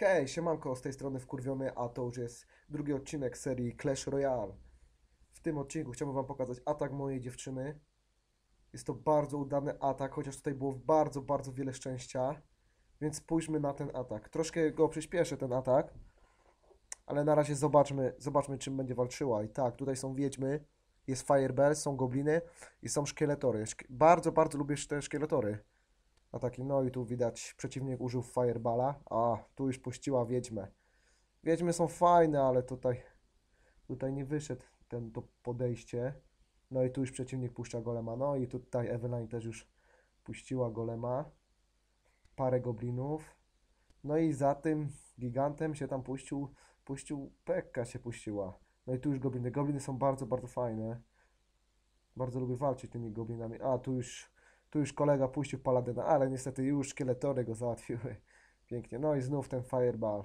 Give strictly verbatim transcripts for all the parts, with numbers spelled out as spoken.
Hej, siemanko, z tej strony Wkurwiony, a to już jest drugi odcinek serii Clash Royale. W tym odcinku chciałbym wam pokazać atak mojej dziewczyny. Jest to bardzo udany atak, chociaż tutaj było bardzo, bardzo wiele szczęścia. Więc spójrzmy na ten atak. Troszkę go przyspieszę, ten atak. Ale na razie zobaczmy, zobaczmy czym będzie walczyła. I tak, tutaj są wiedźmy, jest Firebell, są gobliny i są szkieletory. Szk bardzo, bardzo lubię te szkieletory. Ataki, no i tu widać przeciwnik użył Fireballa, a tu już puściła wiedźmę. Wiedźmy są fajne, ale tutaj, tutaj nie wyszedł ten, to podejście. No i tu już przeciwnik puszcza golema. No i tutaj Eveline też już puściła golema. Parę goblinów. No i za tym gigantem się tam puścił, puścił Pekka się puściła. No i tu już gobliny. Gobliny są bardzo, bardzo fajne. Bardzo lubię walczyć tymi goblinami. A, tu już, tu już kolega puścił paladyna, ale niestety już szkieletory go załatwiły. Pięknie. No i znów ten fireball.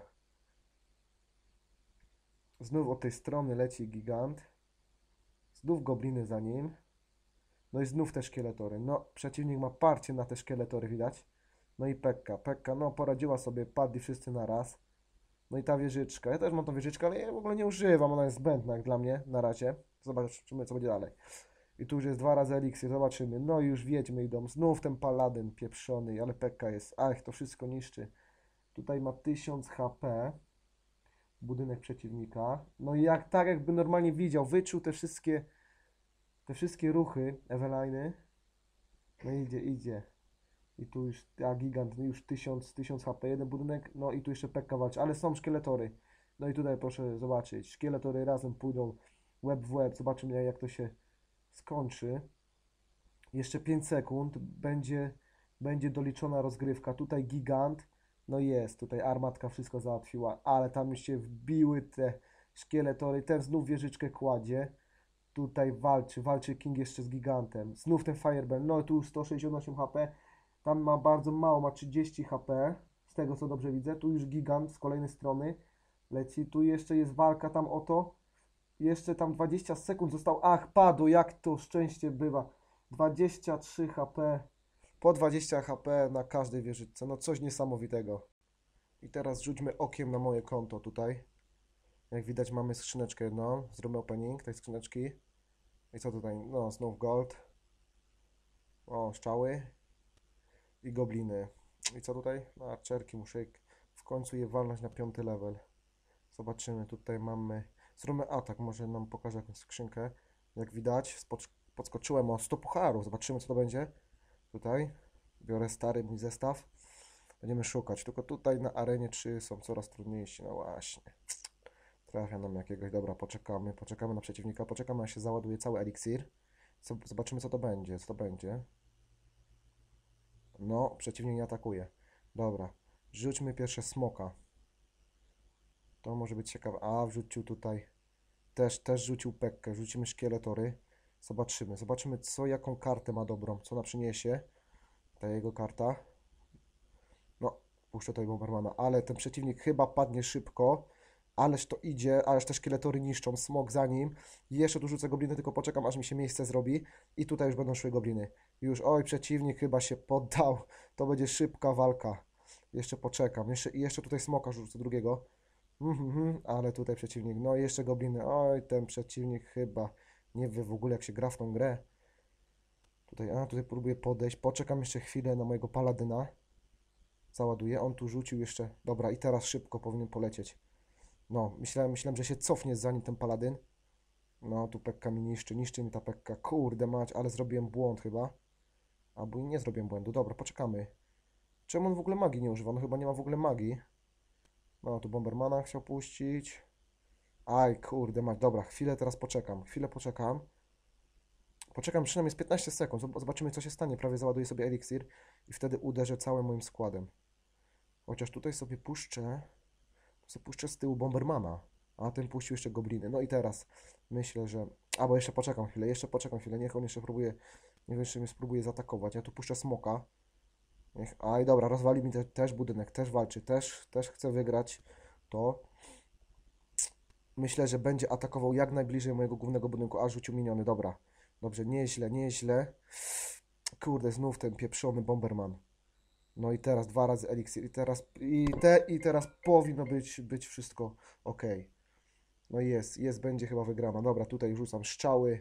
Znów od tej strony leci gigant. Znów gobliny za nim. No i znów te szkieletory. No, przeciwnik ma parcie na te szkieletory, widać. No i Pekka. Pekka, no, poradziła sobie, padli wszyscy na raz. No i ta wieżyczka. Ja też mam tą wieżyczkę, ale ja w ogóle nie używam. Ona jest zbędna jak dla mnie na razie. Zobaczymy, co będzie dalej. I tu już jest dwa razy eliksir, zobaczymy. No i już wiedźmy idą. Znów ten paladyn pieprzony, ale Pekka jest. Ach, to wszystko niszczy. Tutaj ma tysiąc H P. Budynek przeciwnika. No i jak tak jakby normalnie widział, wyczuł te wszystkie te wszystkie ruchy Eveliny. No idzie, idzie. I tu już, a gigant, no już tysiąc, tysiąc H P, jeden budynek, no i tu jeszcze Pekka walczy, ale są szkieletory. No i tutaj proszę zobaczyć, szkieletory razem pójdą łeb w łeb, zobaczymy jak to się skończy. Jeszcze pięć sekund, będzie, będzie doliczona rozgrywka, tutaj gigant, no jest, tutaj armatka wszystko załatwiła, ale tam już się wbiły te szkieletory, ten znów wieżyczkę kładzie. Tutaj walczy, walczy King jeszcze z gigantem. Znów ten Fireball, no tu sto sześćdziesiąt osiem H P. Tam ma bardzo mało, ma trzydzieści H P. Z tego co dobrze widzę. Tu już gigant z kolejnej strony leci. Tu jeszcze jest walka tam o to. Jeszcze tam dwadzieścia sekund zostało. Ach, padło, jak to szczęście bywa. dwadzieścia trzy H P. Po dwadzieścia H P na każdej wieżyczce. No coś niesamowitego. I teraz rzućmy okiem na moje konto tutaj. Jak widać mamy skrzyneczkę jedną. Zróbmy opening tej skrzyneczki. I co tutaj? No, znów gold. O, strzały. I gobliny. I co tutaj? No, archerki, muszę w końcu je walnąć na piąty level. Zobaczymy, tutaj mamy... Zróbmy atak, może nam pokaże jakąś skrzynkę. Jak widać, podskoczyłem o sto pucharów. Zobaczymy, co to będzie. Tutaj. Biorę stary mój zestaw. Będziemy szukać. Tylko tutaj na arenie trzy są coraz trudniejsi. No właśnie. Trafia nam jakiegoś, dobra, poczekamy, poczekamy na przeciwnika, poczekamy aż się załaduje cały eliksir. Zobaczymy co to będzie, co to będzie. No, przeciwnik nie atakuje. Dobra, rzućmy pierwsze smoka. To może być ciekawe. A, wrzucił tutaj, też, też rzucił Pekkę, rzucimy szkieletory. Zobaczymy, zobaczymy co, jaką kartę ma dobrą, co ona przyniesie. Ta jego karta. No, puszczę tutaj Bombermana, ale ten przeciwnik chyba padnie szybko. Ależ to idzie, ależ te szkieletory niszczą, smok za nim. Jeszcze tu rzucę gobliny, tylko poczekam, aż mi się miejsce zrobi. I tutaj już będą szły gobliny. Już, oj, przeciwnik chyba się poddał. To będzie szybka walka. Jeszcze poczekam. Jeszcze, i jeszcze tutaj smoka rzucę drugiego. Mhm, mhm, ale tutaj przeciwnik. No i jeszcze gobliny. Oj, ten przeciwnik chyba nie wie w ogóle, jak się gra w tą grę. Tutaj, a, tutaj próbuję podejść. Poczekam jeszcze chwilę na mojego paladyna. Załaduję. On tu rzucił jeszcze. Dobra, i teraz szybko powinien polecieć. No, myślałem, myślałem, że się cofnie zanim ten paladyn. No, tu Pekka mi niszczy, niszczy mi ta Pekka. Kurde mać, ale zrobiłem błąd chyba. Albo i nie zrobiłem błędu. Dobra, poczekamy. Czemu on w ogóle magii nie używa? No chyba nie ma w ogóle magii. No, tu Bombermana chciał puścić. Aj, kurde mać. Dobra, chwilę teraz poczekam. Chwilę poczekam. Poczekam przynajmniej z piętnaście sekund. Zobaczymy, co się stanie. Prawie załaduję sobie eliksir i wtedy uderzę całym moim składem. Chociaż tutaj sobie puszczę... sobie puszczę z tyłu Bombermana, a ten puścił jeszcze gobliny. No i teraz myślę, że... Albo jeszcze poczekam chwilę, jeszcze poczekam chwilę, niech on jeszcze próbuje, niech jeszcze mnie spróbuje zaatakować. Ja tu puszczę smoka. Niech... Aj, dobra, rozwali mi te, też budynek, też walczy, też, też chce wygrać to. Myślę, że będzie atakował jak najbliżej mojego głównego budynku, a rzucił miniony, dobra. Dobrze, nieźle, nieźle. Kurde, znów ten pieprzony Bomberman. No i teraz dwa razy eliksir i teraz, i te, i teraz powinno być, być wszystko ok. No i jest, jest, będzie chyba wygrana. Dobra, tutaj rzucam strzały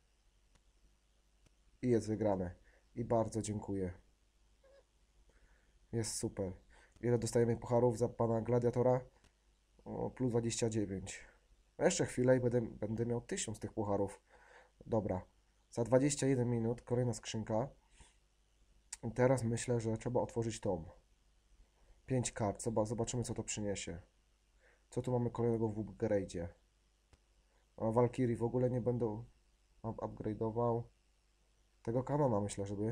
i jest wygrane. I bardzo dziękuję. Jest super. Ile dostajemy pucharów za pana gladiatora? O, plus dwadzieścia dziewięć. Jeszcze chwilę i będę, będę miał tysiąc tych pucharów. Dobra. Za dwadzieścia jeden minut kolejna skrzynka. I teraz myślę, że trzeba otworzyć tom. pięć kart. Zobaczymy, co to przyniesie. Co tu mamy kolejnego w upgrade'zie? A Valkyrie w ogóle nie będę up upgrade'ował. Tego kanona myślę, żeby.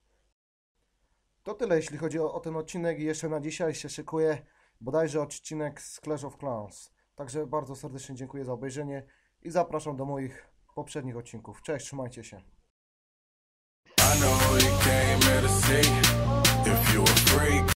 To tyle, jeśli chodzi o, o ten odcinek i jeszcze na dzisiaj się szykuje bodajże odcinek z Clash of Clans. Także bardzo serdecznie dziękuję za obejrzenie i zapraszam do moich poprzednich odcinków. Cześć, trzymajcie się. I know you came here to see if you a freak.